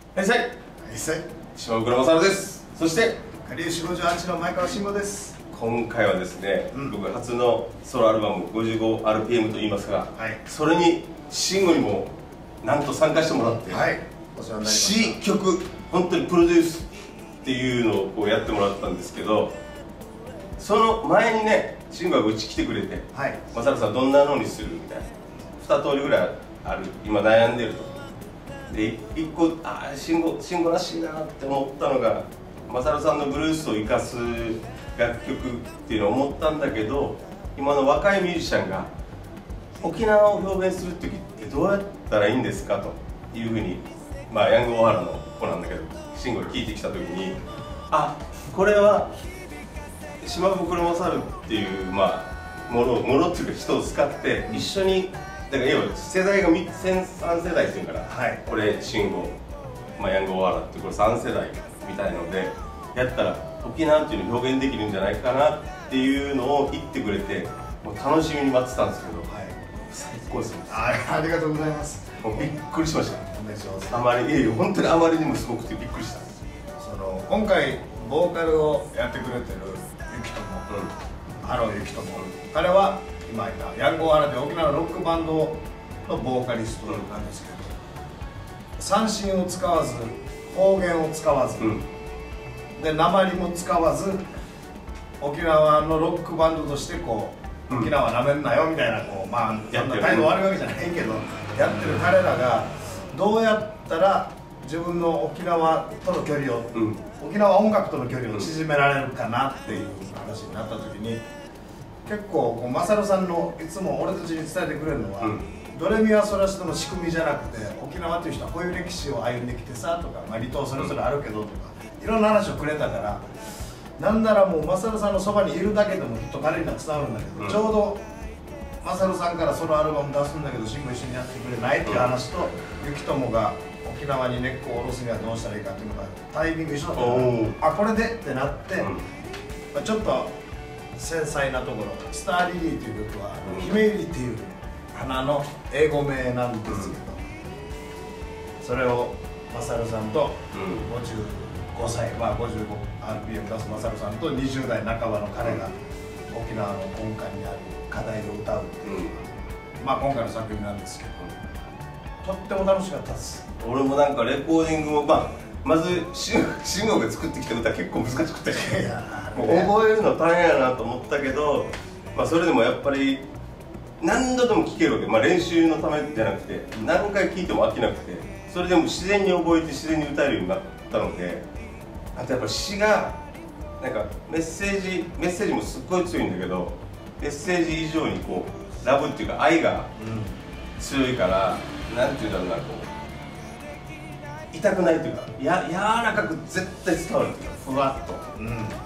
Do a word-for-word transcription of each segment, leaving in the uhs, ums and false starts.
はいさい。 はいさい。 島倉勝です。そしてかりゆしごじゅうはちの前川慎吾です。 今回はですね、 うん、 僕初のソロアルバム ごじゅうごアールピーエム と言いますが、 はい、 それに慎吾にもなんと参加してもらって、 はい、お世話になりました。 詞曲本当にプロデュースっていうのをこうやってもらったんですけど、その前にね慎吾がうち来てくれて、 はい、 マサルさんどんなのにするみたいなに通りぐらいある、今悩んでると。でいっこ、ああ慎吾慎吾らしいなって思ったのが、マサルさんのブルースを生かす楽曲っていうのを思ったんだけど、今の若いミュージシャンが沖縄を表現する時ってどうやったらいいんですかというふうに、まあヤング大原の子なんだけど慎吾が聞いてきた時に、あ、これは島袋勝っていう、まあ、ものものっていうか人を使って一緒に、だから要は世代がさん世代っていうから、はい、俺慎吾、まあ、ヤング大原ってこれさん世代みたいのでやったら沖縄っていうのを表現できるんじゃないかなっていうのを言ってくれて、もう楽しみに待ってたんですけど、はい、最高ですね。 あ, ありがとうございます。 もうびっくりしました。 お願いします。 あまりいや本当にあまりにもすごくてびっくりした。 その今回ボーカルをやってくれてるゆきとも、うん、ハローゆきとも、彼は今いたヤング大原で沖縄のロックバンドのボーカリストなんですけど、三振を使わず方言を使わず、うん、で訛りも使わず沖縄のロックバンドとしてこう、うん、沖縄なめんなよみたいな、こうまあそんな態度悪いわけじゃないけどやってる彼らがどうやったら自分の沖縄との距離を、うん、沖縄音楽との距離を縮められるかなっていう話になった時に、結構こうマサルさんのいつも俺たちに伝えてくれるのは、うん、ドレミファソラシドの仕組みじゃなくて、沖縄という人はこういう歴史を歩んできてさとか、まあ、離島それぞれあるけどとか、いろんな話をくれたから、なんならもうマサルさんのそばにいるだけでもきっと彼には伝わるんだけど、うん、ちょうどマサルさんからソロアルバム出すんだけど慎吾一緒にやってくれないっていう話と、ゆきともが沖縄に根っこを下ろすにはどうしたらいいかっていうのがタイミング一緒だったから、あ、これでってなって、うん、まあ、ちょっと繊細なところ、スターリリーという曲は、うん、ヒメイリっていう花の英語名なんですけど、うん、それをマサルさんとごじゅうごさい、まあ ごじゅうごアールピーエム 出すマサルさんとにじゅう代半ばの彼が沖縄の根幹にある課題を歌うっていう、うん、まあ今回の作品なんですけど、とっても楽しかったです。俺もなんかレコーディングも、まあまず慎吾が作ってきた歌結構難しくて、もう覚えるの大変やなと思ったけど、まあ、それでもやっぱり何度でも聴けるわけ、まあ、練習のためじゃなくて何回聴いても飽きなくて、それでも自然に覚えて自然に歌えるようになったので、あとやっぱ詩がなんかメッセージメッセージもすっごい強いんだけど、メッセージ以上にこうラブっていうか愛が強いから、うん、なんていうんだろうな、こう痛くないというか、や柔らかく絶対伝わるっていうか、ふわっと、うん、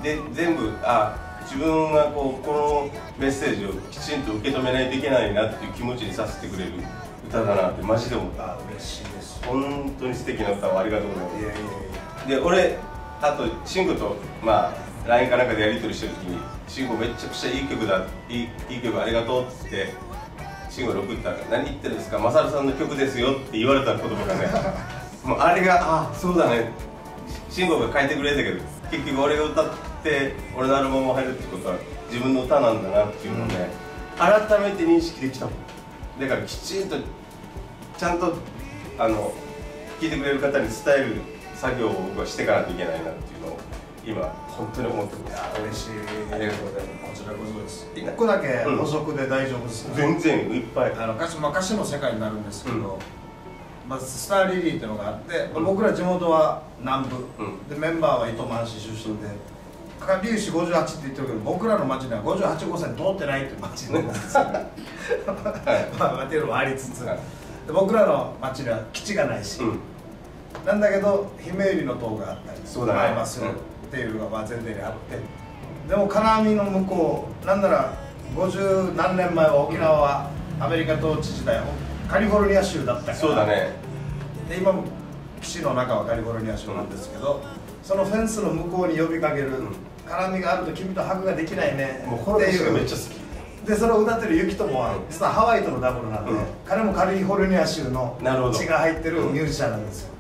で全部、あ、自分がこうこのメッセージをきちんと受け止めないといけないなっていう気持ちにさせてくれる歌だなってマジで思った。 嬉しいです。 本当に素敵な歌をありがとうございます。 いやいやいやで、俺あと慎吾とまあ ライン かなんかでやり取りしてる時に、慎吾めちゃくちゃいい曲だ、いい、いい曲ありがとうって言って慎吾に送ったら、何言ってるんですか、マサルさんの曲ですよって言われた言葉がねもうあれが、あ、そうだね、慎吾が書いてくれたけど結局俺が歌って俺のアルバムも入るってことは自分の歌なんだなっていうのをね、うん、改めて認識できたもん。だからきちんとちゃんとあの聴いてくれる方に伝える作業を僕はしていかないといけないなっていうのを今本当に思ってます。 いや、嬉しい。 ありがとうございます。 こちらこそです。一個だけ補足で大丈夫ですか？ 全然いっぱい。 あの歌詞、まあ、歌詞の世界になるんですけど、うん、まずスターリリーっていうのがあって、うん、僕ら地元は南部、うん、でメンバーは糸満市出身で、かりゆしごじゅうはちって言ってるけど、僕らの町にはごじゅうはち号線通ってないっていう町なんですよまあっていうのもありつつ、はい、で僕らの町には基地がないし、うん、なんだけどひめゆりの塔があったりしますよっていうのが前提にあって、でも金網の向こう、なんならごじゅう何年前は沖縄はアメリカ統治時代カリフォルニア州だったから、 そうだね、 で今も基地の中はカリフォルニア州なんですけど、うん、そのフェンスの向こうに呼びかける、うん、絡みがあると君とハグができないねっていう、 めっちゃ好きで、それを歌ってるゆきともは実はハワイとのダブルなんで、うん、彼もカリフォルニア州の血が入ってるミュージシャンなんですよ。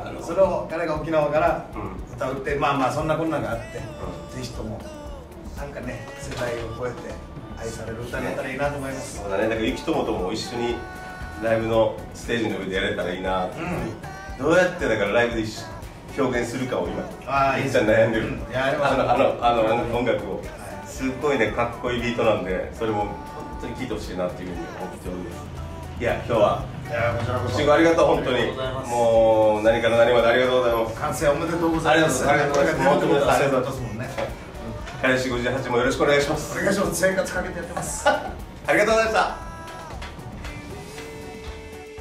なるほど。 それを彼が沖縄からうん歌うって、まあまあそんなこんながあって、 うぜひともなんかね世代を超えて愛される歌になったらいいなと思います。 そうだね、だからゆきともとも一緒にライブのステージの上でやれたらいいなって、 うん、 どうやってだからライブで一緒表現するかを今あーいいめっちゃ悩んでる、 うんいやあれはあのあのあの音楽を、 はいすっごいねかっこいいビートなんで、それも本当に聴いてほしいなっていうふうに思っております。いや今日はいやこちらこそ慎吾ありがとう本当に。 ありがとうございます。 もう何から何までありがとうございます。 完成おめでとうございます。 ありがとうございます本当にありがとうございますもんね。 彼氏ごじゅうはちもよろしくお願いします。 お願いします。生活かけてやってます。 ありがとうございました。